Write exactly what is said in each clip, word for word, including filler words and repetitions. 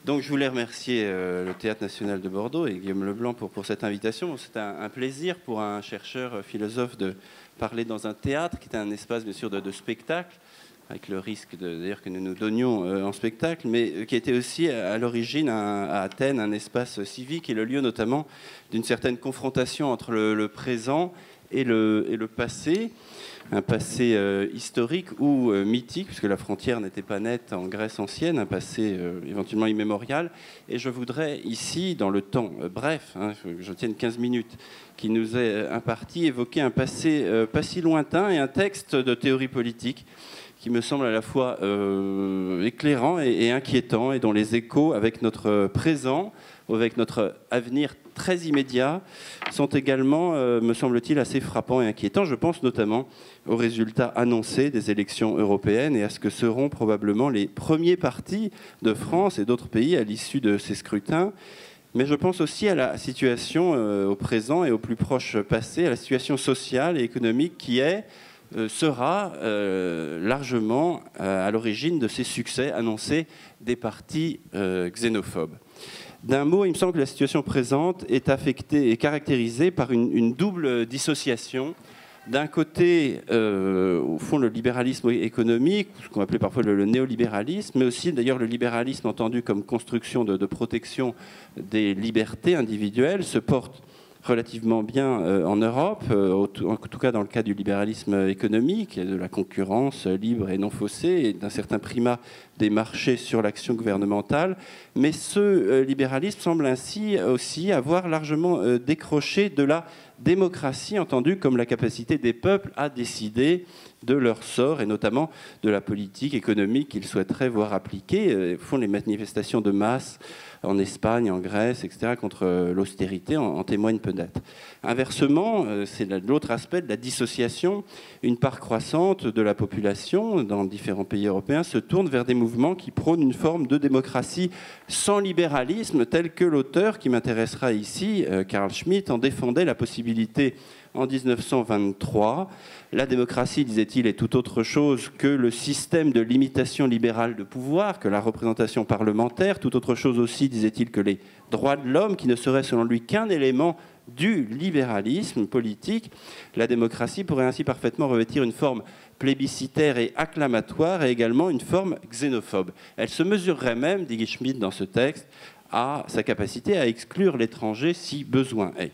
Donc je voulais remercier euh, le Théâtre National de Bordeaux et Guillaume Leblanc pour, pour cette invitation. C'est un, un plaisir pour un chercheur euh, philosophe de parler dans un théâtre qui est un espace bien sûr de, de spectacle, avec le risque d'ailleurs que nous nous donnions euh, en spectacle, mais euh, qui était aussi à, à l'origine à Athènes un espace civique et le lieu notamment d'une certaine confrontation entre le, le présent et le, et le passé. Un passé euh, historique ou euh, mythique, puisque la frontière n'était pas nette en Grèce ancienne, un passé euh, éventuellement immémorial. Et je voudrais ici, dans le temps euh, bref, hein, je, je tienne quinze minutes, qui nous est imparti, évoquer un passé euh, pas si lointain et un texte de théorie politique qui me semble à la fois euh, éclairant et, et inquiétant, et dont les échos avec notre présent, avec notre avenir très immédiat, sont également, euh, me semble-t-il, assez frappants et inquiétants. Je pense notamment aux résultats annoncés des élections européennes et à ce que seront probablement les premiers partis de France et d'autres pays à l'issue de ces scrutins. Mais je pense aussi à la situation euh, au présent et au plus proche passé, à la situation sociale et économique qui est, euh, sera euh, largement euh, à l'origine de ces succès annoncés des partis euh, xénophobes. D'un mot, il me semble que la situation présente est affectée et caractérisée par une, une double dissociation. D'un côté, euh, au fond, le libéralisme économique, ce qu'on appelait parfois le, le néolibéralisme, mais aussi d'ailleurs le libéralisme entendu comme construction de, de protection des libertés individuelles, se porte relativement bien euh, en Europe, euh, en tout cas dans le cas du libéralisme économique, et de la concurrence libre et non faussée, et d'un certain primat des marchés sur l'action gouvernementale. Mais ce euh, libéralisme semble ainsi aussi avoir largement euh, décroché de la démocratie, entendue comme la capacité des peuples à décider de leur sort, et notamment de la politique économique qu'ils souhaiteraient voir appliquée. Euh, font les manifestations de masse en Espagne, en Grèce, et cetera, contre l'austérité, en, en témoignent peut-être. Inversement, euh, c'est l'autre aspect de la dissociation. Une part croissante de la population dans différents pays européens se tourne vers des mouvements qui prônent une forme de démocratie sans libéralisme, tel que l'auteur qui m'intéressera ici, euh, Carl Schmitt, en défendait la possibilité en mille neuf cent vingt-trois. La démocratie, disait-il, est tout autre chose que le système de limitation libérale de pouvoir, que la représentation parlementaire, tout autre chose aussi, disait-il, que les droits de l'homme, qui ne seraient selon lui qu'un élément du libéralisme politique. La démocratie pourrait ainsi parfaitement revêtir une forme plébiscitaire et acclamatoire, et également une forme xénophobe. Elle se mesurerait même, dit Schmitt dans ce texte, à sa capacité à exclure l'étranger si besoin est.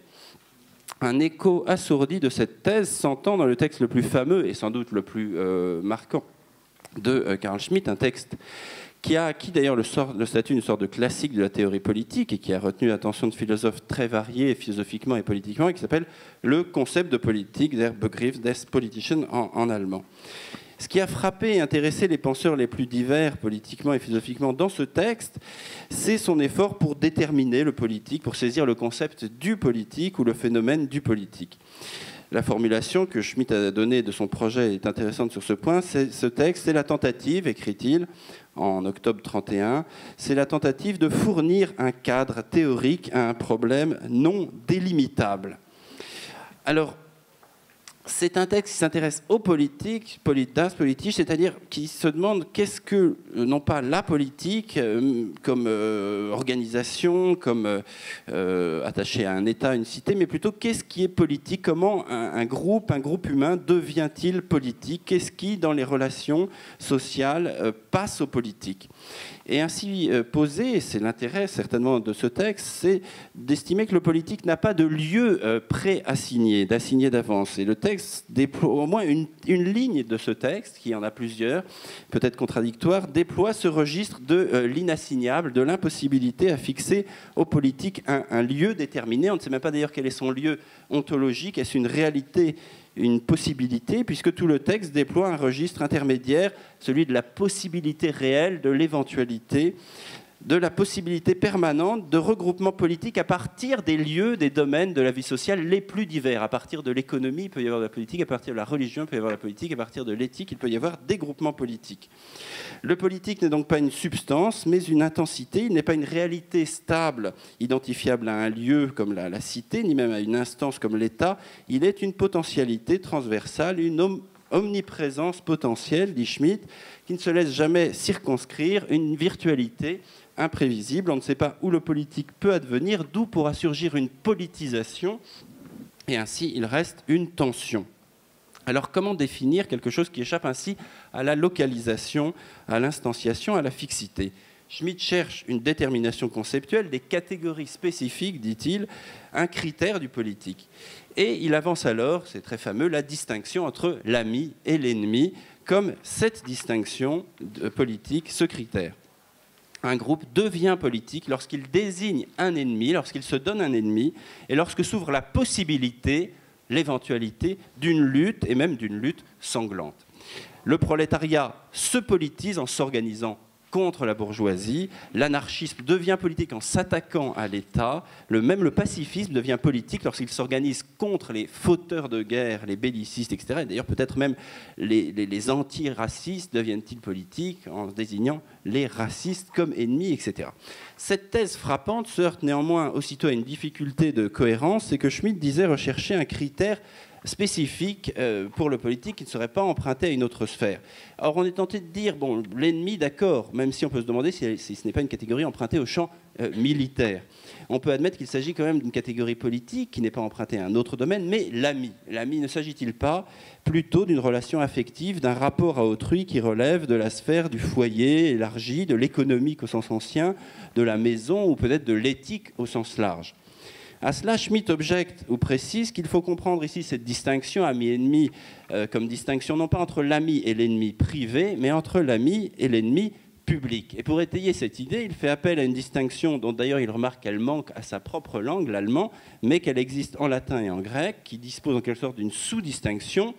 Un écho assourdi de cette thèse s'entend dans le texte le plus fameux et sans doute le plus euh, marquant de euh, Carl Schmitt, un texte qui a acquis d'ailleurs le, le statut d'une sorte de classique de la théorie politique et qui a retenu l'attention de philosophes très variés philosophiquement et politiquement, et qui s'appelle le concept de politique, der Begriff des Politischen en, en allemand. Ce qui a frappé et intéressé les penseurs les plus divers politiquement et philosophiquement dans ce texte, c'est son effort pour déterminer le politique, pour saisir le concept du politique ou le phénomène du politique. La formulation que Schmitt a donnée de son projet est intéressante sur ce point. Ce texte, c'est la tentative, écrit-il en octobre trente et un, c'est la tentative de fournir un cadre théorique à un problème non délimitable. Alors, c'est un texte qui s'intéresse aux politiques, das Politik, c'est-à-dire qui se demande qu'est-ce que, non pas la politique euh, comme euh, organisation, comme euh, attachée à un État, une cité, mais plutôt qu'est-ce qui est politique, comment un, un groupe, un groupe humain devient-il politique, qu'est-ce qui, dans les relations sociales, euh, passe aux politiques. Et ainsi euh, posé, c'est l'intérêt certainement de ce texte, c'est d'estimer que le politique n'a pas de lieu euh, pré-assigné, d'assigné d'avance. Et le texte déploie, au moins une, une ligne de ce texte, qui en a plusieurs, peut-être contradictoires, déploie ce registre de euh, l'inassignable, de l'impossibilité à fixer aux politiques un, un lieu déterminé. On ne sait même pas d'ailleurs quel est son lieu ontologique. Est-ce une réalité, une possibilité, puisque tout le texte déploie un registre intermédiaire, celui de la possibilité réelle, de l'éventualité, de la possibilité permanente de regroupement politique à partir des lieux, des domaines de la vie sociale les plus divers. À partir de l'économie, il peut y avoir de la politique, à partir de la religion, il peut y avoir de la politique, à partir de l'éthique, il peut y avoir des groupements politiques. Le politique n'est donc pas une substance, mais une intensité. Il n'est pas une réalité stable, identifiable à un lieu comme la, la cité, ni même à une instance comme l'État. Il est une potentialité transversale, une om- omniprésence potentielle, dit Schmitt, qui ne se laisse jamais circonscrire, une virtualité imprévisible, on ne sait pas où le politique peut advenir, d'où pourra surgir une politisation, et ainsi il reste une tension. Alors comment définir quelque chose qui échappe ainsi à la localisation, à l'instanciation, à la fixité ? Schmitt cherche une détermination conceptuelle, des catégories spécifiques, dit-il, un critère du politique. Et il avance alors, c'est très fameux, la distinction entre l'ami et l'ennemi, comme cette distinction politique, ce critère. Un groupe devient politique lorsqu'il désigne un ennemi, lorsqu'il se donne un ennemi, et lorsque s'ouvre la possibilité, l'éventualité d'une lutte, et même d'une lutte sanglante. Le prolétariat se politise en s'organisant contre la bourgeoisie, l'anarchisme devient politique en s'attaquant à l'État, le, même le pacifisme devient politique lorsqu'il s'organise contre les fauteurs de guerre, les bellicistes, et cetera. Et d'ailleurs, peut-être même les, les, les antiracistes deviennent-ils politiques en désignant les racistes comme ennemis, et cetera. Cette thèse frappante se heurte néanmoins aussitôt à une difficulté de cohérence, c'est que Schmitt disait rechercher un critère spécifique euh, pour le politique qui ne serait pas emprunté à une autre sphère. Or, on est tenté de dire, bon, l'ennemi, d'accord, même si on peut se demander si, si ce n'est pas une catégorie empruntée au champ euh, militaire. On peut admettre qu'il s'agit quand même d'une catégorie politique qui n'est pas empruntée à un autre domaine, mais l'ami. L'ami, ne s'agit-il pas plutôt d'une relation affective, d'un rapport à autrui qui relève de la sphère du foyer élargi, de l'économique au sens ancien, de la maison ou peut-être de l'éthique au sens large ? À cela, Schmitt objecte ou précise qu'il faut comprendre ici cette distinction ami-ennemi euh, comme distinction non pas entre l'ami et l'ennemi privé, mais entre l'ami et l'ennemi public. Et pour étayer cette idée, il fait appel à une distinction dont d'ailleurs il remarque qu'elle manque à sa propre langue, l'allemand, mais qu'elle existe en latin et en grec, qui dispose en quelque sorte d'une sous-distinction,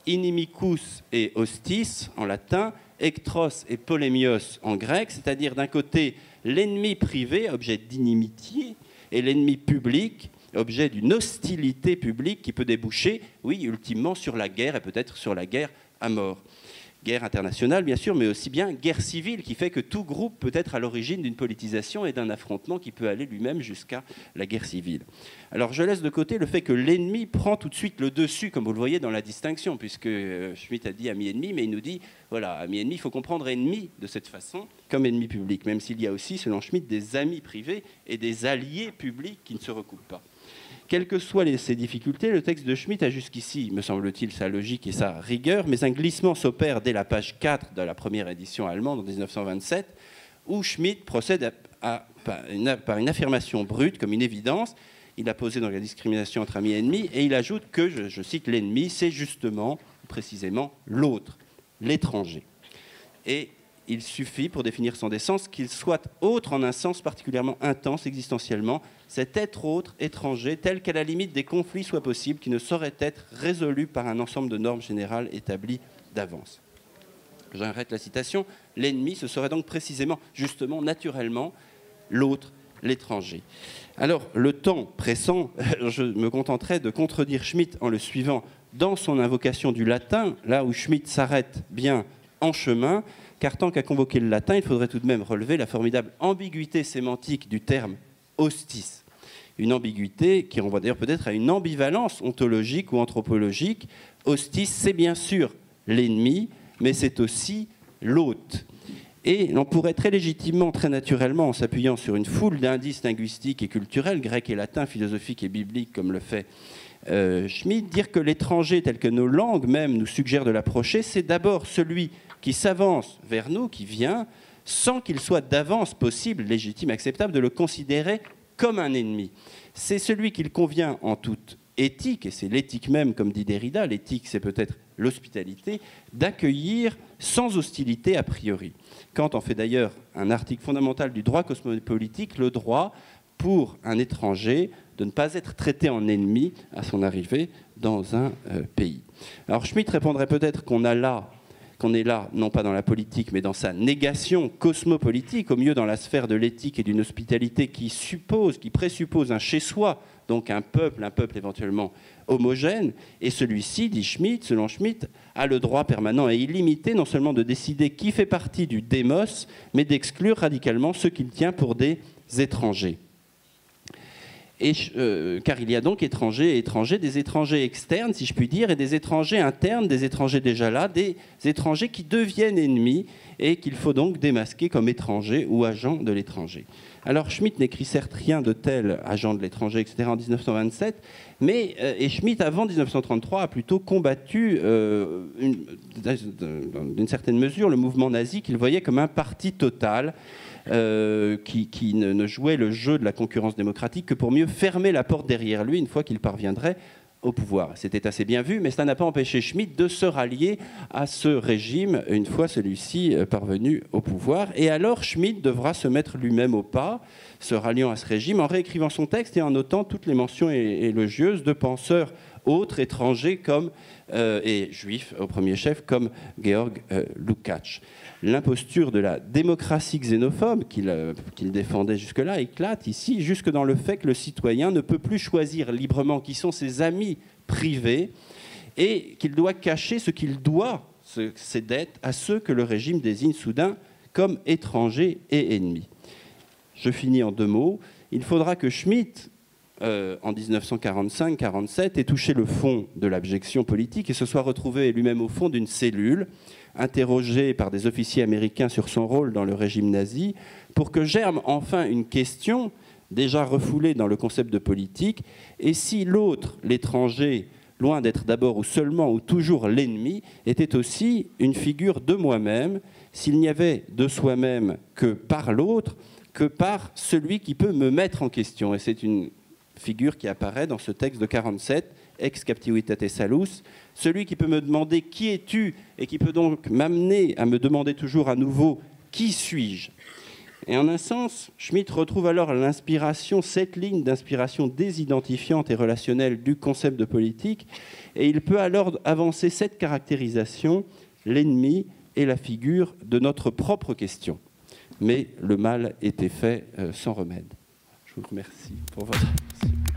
inimicus et hostis en latin, ectros et polémios en grec, c'est-à-dire d'un côté l'ennemi privé, objet d'inimitié, et l'ennemi public, objet d'une hostilité publique qui peut déboucher, oui, ultimement sur la guerre et peut-être sur la guerre à mort. Guerre internationale, bien sûr, mais aussi bien guerre civile, qui fait que tout groupe peut être à l'origine d'une politisation et d'un affrontement qui peut aller lui-même jusqu'à la guerre civile. Alors je laisse de côté le fait que l'ennemi prend tout de suite le dessus, comme vous le voyez dans la distinction, puisque euh, Schmitt a dit ami-ennemi, mais il nous dit, voilà, ami-ennemi, il faut comprendre ennemi de cette façon, comme ennemi public, même s'il y a aussi, selon Schmitt, des amis privés et des alliés publics qui ne se recoupent pas. Quelles que soient les, ces difficultés, le texte de Schmitt a jusqu'ici, me semble-t-il, sa logique et sa rigueur, mais un glissement s'opère dès la page quatre de la première édition allemande en dix-neuf cent vingt-sept, où Schmitt procède à, à, par, une, par une affirmation brute, comme une évidence. Il a posé dans la discrimination entre amis et ennemis, et il ajoute que, je, je cite, l'ennemi, c'est justement, précisément, l'autre, l'étranger. Et il suffit, pour définir son essence, qu'il soit autre en un sens particulièrement intense existentiellement, cet être autre, étranger, tel qu'à la limite des conflits soit possible, qui ne saurait être résolu par un ensemble de normes générales établies d'avance. J'arrête la citation. L'ennemi, ce serait donc précisément, justement, naturellement, l'autre, l'étranger. Alors, le temps pressant, je me contenterai de contredire Schmitt en le suivant dans son invocation du latin, là où Schmitt s'arrête bien en chemin, car tant qu'à convoquer le latin, il faudrait tout de même relever la formidable ambiguïté sémantique du terme hostis. Une ambiguïté qui renvoie d'ailleurs peut-être à une ambivalence ontologique ou anthropologique. Hostis, c'est bien sûr l'ennemi, mais c'est aussi l'hôte. Et l'on pourrait très légitimement, très naturellement, en s'appuyant sur une foule d'indices linguistiques et culturels, grecs et latins, philosophiques et bibliques, comme le fait euh, Schmitt, dire que l'étranger, tel que nos langues même nous suggèrent de l'approcher, c'est d'abord celui qui s'avance vers nous, qui vient, sans qu'il soit d'avance possible, légitime, acceptable, de le considérer comme un ennemi. C'est celui qu'il convient en toute éthique, et c'est l'éthique même, comme dit Derrida, l'éthique c'est peut-être l'hospitalité, d'accueillir sans hostilité a priori. Kant en fait d'ailleurs un article fondamental du droit cosmopolitique, le droit pour un étranger de ne pas être traité en ennemi à son arrivée dans un euh, pays. Alors Schmitt répondrait peut-être qu'on a là qu'on est là, non pas dans la politique, mais dans sa négation cosmopolitique, au mieux dans la sphère de l'éthique et d'une hospitalité qui suppose, qui présuppose un chez-soi, donc un peuple, un peuple éventuellement homogène, et celui-ci, dit Schmitt, selon Schmitt, a le droit permanent et illimité non seulement de décider qui fait partie du démos, mais d'exclure radicalement ceux qu'il tient pour des étrangers. Et, euh, car il y a donc étrangers et étrangers, des étrangers externes, si je puis dire, et des étrangers internes, des étrangers déjà là, des étrangers qui deviennent ennemis et qu'il faut donc démasquer comme étrangers ou agents de l'étranger. Alors Schmitt n'écrit certes rien de tel, agent de l'étranger, et cetera, en mille neuf cent vingt-sept, mais euh, et Schmitt, avant mille neuf cent trente-trois, a plutôt combattu, euh, d'une certaine mesure, le mouvement nazi qu'il voyait comme un parti total, Euh, qui, qui ne, ne jouait le jeu de la concurrence démocratique que pour mieux fermer la porte derrière lui une fois qu'il parviendrait au pouvoir. C'était assez bien vu, mais cela n'a pas empêché Schmitt de se rallier à ce régime une fois celui-ci parvenu au pouvoir. Et alors Schmitt devra se mettre lui-même au pas, se ralliant à ce régime, en réécrivant son texte et en notant toutes les mentions élogieuses de penseurs autres, étrangers, comme, euh, et juifs au premier chef, comme Georg euh, Lukács. L'imposture de la démocratie xénophobe qu'il euh, qu'il défendait jusque-là éclate ici, jusque dans le fait que le citoyen ne peut plus choisir librement qui sont ses amis privés et qu'il doit cacher ce qu'il doit, ce, ses dettes, à ceux que le régime désigne soudain comme étrangers et ennemis. Je finis en deux mots. Il faudra que Schmitt, Euh, en mille neuf cent quarante-cinq quarante-sept, ait touché le fond de l'abjection politique et se soit retrouvé lui-même au fond d'une cellule, interrogé par des officiers américains sur son rôle dans le régime nazi, pour que germe enfin une question, déjà refoulée dans le concept de politique, et si l'autre, l'étranger, loin d'être d'abord ou seulement ou toujours l'ennemi, était aussi une figure de moi-même, s'il n'y avait de soi-même que par l'autre, que par celui qui peut me mettre en question. Et c'est une figure qui apparaît dans ce texte de quarante-sept, Ex captivitate salus, celui qui peut me demander qui es-tu et qui peut donc m'amener à me demander toujours à nouveau qui suis-je. Et en un sens, Schmitt retrouve alors l'inspiration, cette ligne d'inspiration désidentifiante et relationnelle du concept de politique, et il peut alors avancer cette caractérisation, l'ennemi est la figure de notre propre question. Mais le mal était fait euh, sans remède. Je vous remercie pour votre attention.